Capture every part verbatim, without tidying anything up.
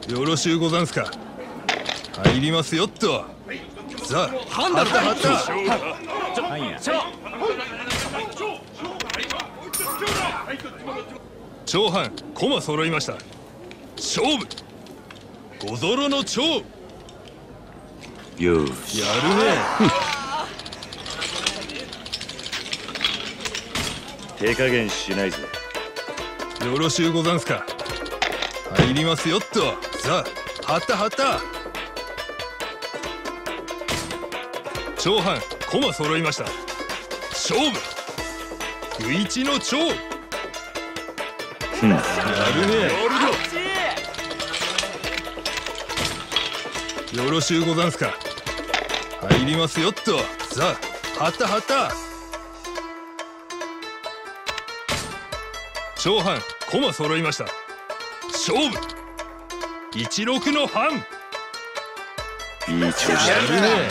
よろしゅうござんすか。入りますよっと。さあ、はったはった。長藩駒揃いました。勝負小ぞろの長。 よし、 やるね。 手加減しないぜ。 よろしゅうござんすか。入りますよっと。さあ、はったはった。長藩駒揃いました。勝負不一の長。やるね。よろしゅうござんすか。入りますよっと。さあ、はったはった。長藩駒揃いました。勝負一六の半。 いい調子だ。 やるね。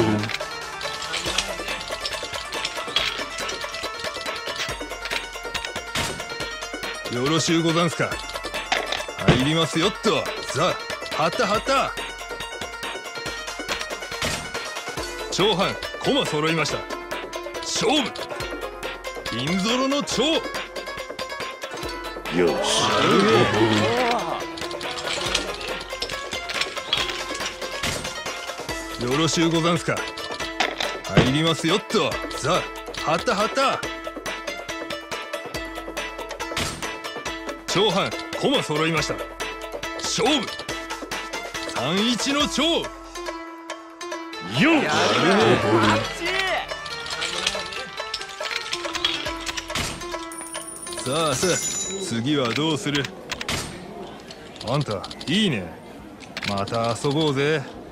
よろしゅうござんすか。入りますよっと。さあ、はったはった。長藩駒揃いました。勝負銀ぞろの長。 よし、 やるね。よろしゅうござんすか。入りますよっと。さあ、はったはった。長藩駒揃いました。勝負三一の長。 よし、 さあさあ、次はどうする。あんたいいね。また遊ぼうぜ。